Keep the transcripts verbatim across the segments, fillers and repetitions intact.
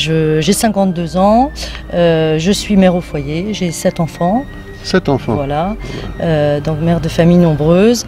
j'ai cinquante-deux ans, euh, je suis mère au foyer, j'ai sept enfants. Sept enfants. Voilà, euh, donc mère de famille nombreuse.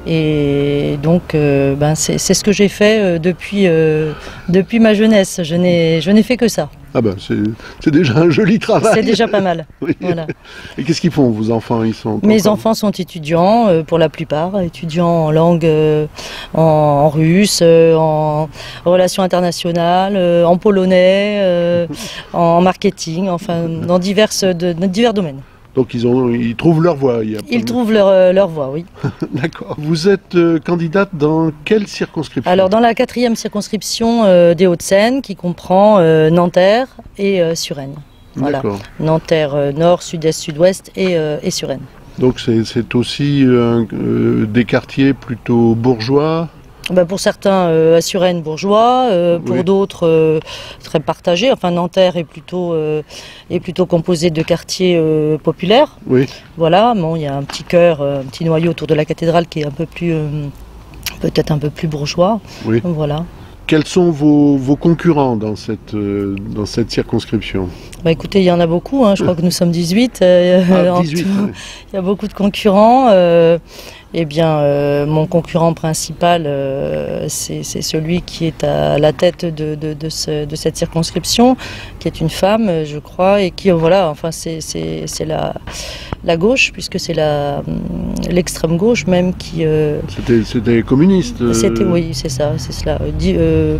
Et donc euh, ben c'est ce que j'ai fait euh, depuis, euh, depuis ma jeunesse. Je n'ai fait que ça. Ah ben c'est déjà un joli travail. C'est déjà pas mal. Oui. Voilà. Et qu'est-ce qu'ils font vos enfants? Ils sont Mes enfants sont étudiants euh, pour la plupart, étudiants en langue, euh, en, en russe, euh, en relations internationales, euh, en polonais, euh, en marketing, enfin dans, diverses, de, dans divers domaines. Donc ils, ont, ils trouvent leur voie. Il y a ils trouvent leur, euh, leur voie, oui. D'accord. Vous êtes euh, candidate dans quelle circonscription? Alors dans la quatrième circonscription euh, des Hauts-de-Seine, qui comprend euh, Nanterre et euh, Suresnes. Voilà. Nanterre euh, nord, sud-est, sud-ouest et, euh, et Suresnes. Donc c'est aussi euh, euh, des quartiers plutôt bourgeois? Ben pour certains, euh, à Suresnes, bourgeois, euh, pour oui. d'autres, euh, très partagés. Enfin, Nanterre est plutôt, euh, est plutôt composé de quartiers euh, populaires. Oui. Voilà, bon, il y a un petit cœur, un petit noyau autour de la cathédrale qui est un peu plus, euh, peut-être un peu plus bourgeois. Oui. Voilà. Quels sont vos, vos concurrents dans cette, euh, dans cette circonscription? Bah écoutez, il y en a beaucoup, hein. Je crois que nous sommes dix-huit. Euh, ah, dix-huit, oui. Il y a beaucoup de concurrents. Euh, eh bien, euh, mon concurrent principal, euh, c'est celui qui est à la tête de, de, de, ce, de cette circonscription, qui est une femme, je crois, et qui, voilà, enfin, c'est la, la gauche, puisque c'est l'extrême gauche même qui... Euh, C'était communiste euh... C'était, oui, c'est ça, c'est cela. Dit, euh,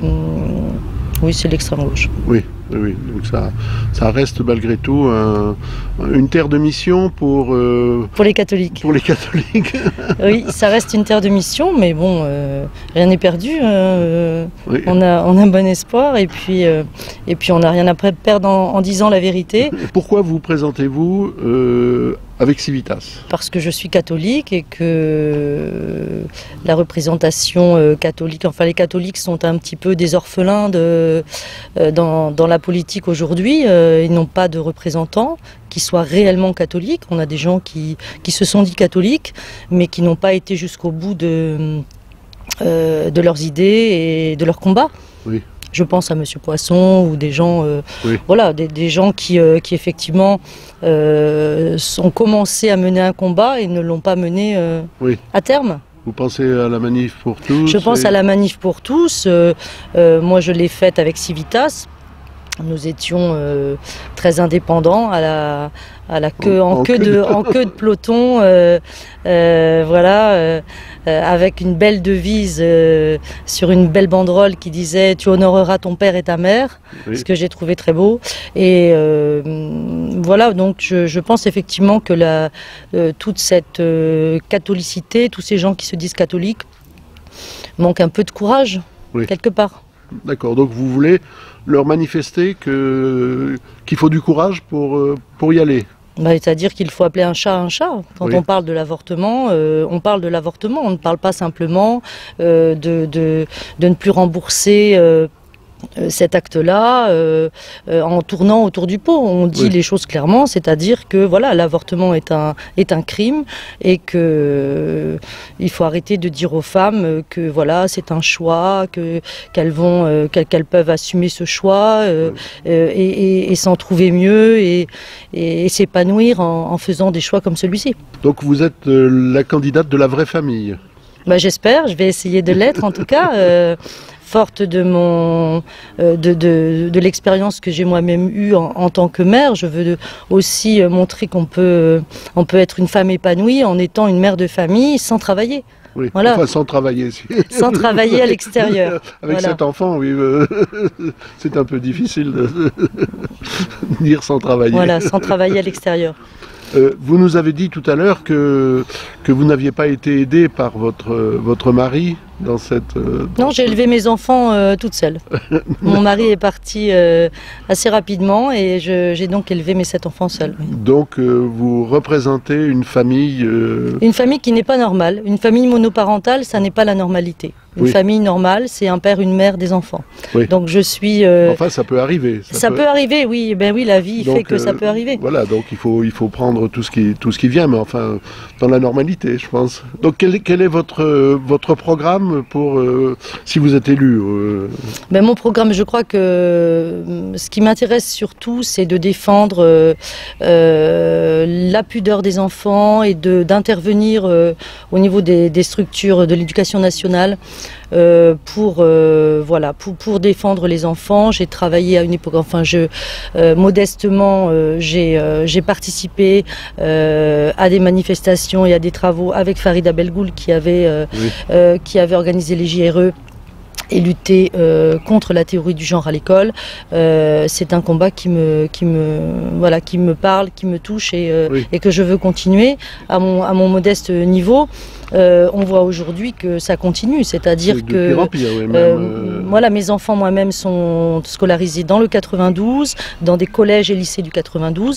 oui, c'est l'extrême gauche. Oui. Oui, donc ça, ça reste malgré tout un, une terre de mission pour... Euh, pour les catholiques. Pour les catholiques. Oui, ça reste une terre de mission, mais bon, euh, rien n'est perdu. Euh, oui. on, a, on a un bon espoir et puis, euh, et puis on n'a rien à perdre en, en disant la vérité. Pourquoi vous présentez-vous euh, avec Civitas? Parce que je suis catholique et que la représentation euh, catholique, enfin les catholiques sont un petit peu des orphelins de, euh, dans, dans la politique aujourd'hui. Euh, ils n'ont pas de représentants qui soient réellement catholiques. On a des gens qui, qui se sont dit catholiques, mais qui n'ont pas été jusqu'au bout de, euh, de leurs idées et de leurs combats. Oui. Je pense à Monsieur Poisson ou des gens, euh, oui. voilà, des, des gens qui, euh, qui effectivement euh, ont commencé à mener un combat et ne l'ont pas mené euh, oui. à terme. Vous pensez à la manif pour tous? Je pense et... à la manif pour tous. Euh, euh, moi, je l'ai faite avec Civitas. Nous étions euh, très indépendants à la, à la queue, en, en, queue de, en queue de peloton, euh, euh, voilà, euh, avec une belle devise euh, sur une belle banderole qui disait « Tu honoreras ton père et ta mère oui. », ce que j'ai trouvé très beau. Et euh, voilà, donc je, je pense effectivement que la, euh, toute cette euh, catholicité, tous ces gens qui se disent catholiques, manquent un peu de courage, oui. quelque part. D'accord, donc vous voulez leur manifester que qu'il faut du courage pour, pour y aller? Bah, c'est-à-dire qu'il faut appeler un chat un chat. Quand oui. on parle de l'avortement, euh, on parle de l'avortement. On ne parle pas simplement euh, de, de, de ne plus rembourser euh, cet acte-là euh, euh, en tournant autour du pot. On dit oui. les choses clairement, c'est-à-dire que voilà, l'avortement est un, est un crime et que euh, il faut arrêter de dire aux femmes que voilà, c'est un choix, que qu'elles vont, euh, qu'elles qu'elles peuvent assumer ce choix euh, oui. euh, et, et, et s'en trouver mieux et, et, et s'épanouir en, en faisant des choix comme celui-ci. Donc vous êtes euh, la candidate de la vraie famille? Bah, j'espère, je vais essayer de l'être en tout cas. Euh, Forte de, mon, euh, de, de, de l'expérience que j'ai moi-même eue en, en tant que mère, je veux aussi montrer qu'on peut, on peut être une femme épanouie en étant une mère de famille sans travailler. Oui, voilà. Enfin, sans travailler. Si. Sans travailler à l'extérieur. Avec voilà. cet enfant, oui, euh, c'est un peu difficile de dire sans travailler. Voilà, sans travailler à l'extérieur. Euh, vous nous avez dit tout à l'heure que, que vous n'aviez pas été aidée par votre, votre mari dans cette... Euh, dans non, j'ai élevé mes enfants euh, toute seule. Mon mari est parti euh, assez rapidement et j'ai donc élevé mes sept enfants seuls. Oui. Donc euh, vous représentez une famille... Euh... Une famille qui n'est pas normale. Une famille monoparentale, ça n'est pas la normalité. Une oui. famille normale, c'est un père, une mère, des enfants. Oui. Donc je suis... Euh... Enfin, ça peut arriver. Ça, ça peut... peut arriver, oui. Ben oui, la vie donc, fait que euh, ça peut arriver. Voilà, donc il faut, il faut prendre tout ce, qui, tout ce qui vient, mais enfin, dans la normalité, je pense. Donc quel, quel est votre, votre programme programme pour euh, si vous êtes élu euh... ben, Mon programme, je crois que ce qui m'intéresse surtout, c'est de défendre euh, euh, la pudeur des enfants et de, d'intervenir euh, au niveau des, des structures de l'éducation nationale euh, pour, euh, voilà, pour, pour défendre les enfants. J'ai travaillé à une époque, enfin je, euh, modestement, euh, j'ai euh, j'ai participé euh, à des manifestations et à des travaux avec Farida Belgoul qui avait, euh, oui. euh, qui avait organisé les J R E et lutter euh, contre la théorie du genre à l'école. Euh, c'est un combat qui me, qui, me, voilà, qui me parle, qui me touche et, euh, oui. et que je veux continuer à mon, à mon modeste niveau. Euh, on voit aujourd'hui que ça continue, c'est-à-dire oui, que pire, oui, même, euh, euh... voilà, mes enfants moi-même sont scolarisés dans le quatre-vingt-douze, dans des collèges et lycées du quatre-vingt-douze.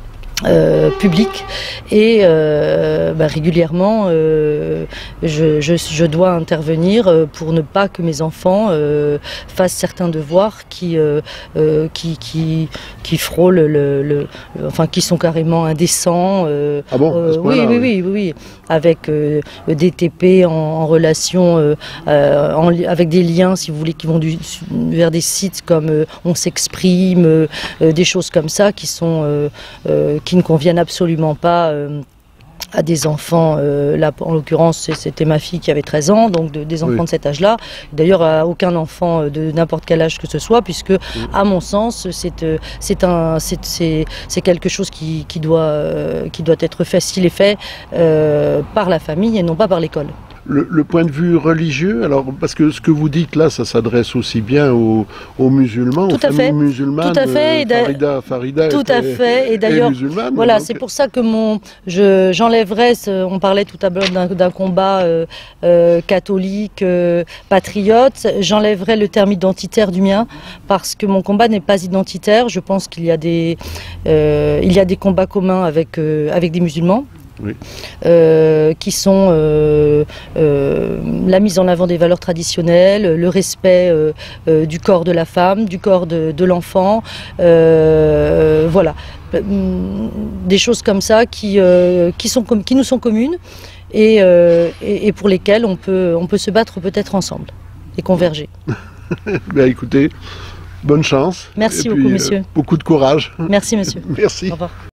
Euh, public et euh, bah, régulièrement euh, je, je, je dois intervenir pour ne pas que mes enfants euh, fassent certains devoirs qui, euh, euh, qui, qui, qui frôlent le, le, le, enfin qui sont carrément indécents. Euh, ah bon, euh, oui, oui, oui, oui, oui, avec euh, des T P en, en relation, euh, euh, en, avec des liens, si vous voulez, qui vont du, vers des sites comme euh, On s'exprime, euh, des choses comme ça qui sont euh, euh, qui ne conviennent absolument pas euh, à des enfants. Euh, là, en l'occurrence, c'était ma fille qui avait treize ans, donc de, des enfants oui. de cet âge-là. D'ailleurs, à aucun enfant de n'importe quel âge que ce soit, puisque, oui. à mon sens, c'est c'est un c'est c'est quelque chose qui, qui doit euh, qui doit être fait, s'il est fait euh, par la famille et non pas par l'école. Le, le point de vue religieux, alors parce que ce que vous dites là, ça s'adresse aussi bien aux, aux musulmans, tout aux à fait. musulmanes. Tout à fait. Euh, Farida, Farida tout était, à fait. Et d'ailleurs, voilà, c'est pour ça que mon, je, j'enlèverais. On parlait tout à l'heure d'un, d'un combat euh, euh, catholique, euh, patriote. J'enlèverais le terme identitaire du mien parce que mon combat n'est pas identitaire. Je pense qu'il y a des, euh, il y a des combats communs avec euh, avec des musulmans. Oui. Euh, qui sont euh, euh, la mise en avant des valeurs traditionnelles, le respect euh, euh, du corps de la femme, du corps de, de l'enfant, euh, voilà, des choses comme ça qui, euh, qui, sont, qui nous sont communes et, euh, et, et pour lesquelles on peut, on peut se battre peut-être ensemble et converger. Bien, écoutez, bonne chance. Merci et beaucoup, puis, monsieur. Euh, beaucoup de courage. Merci, monsieur. Merci. Au revoir.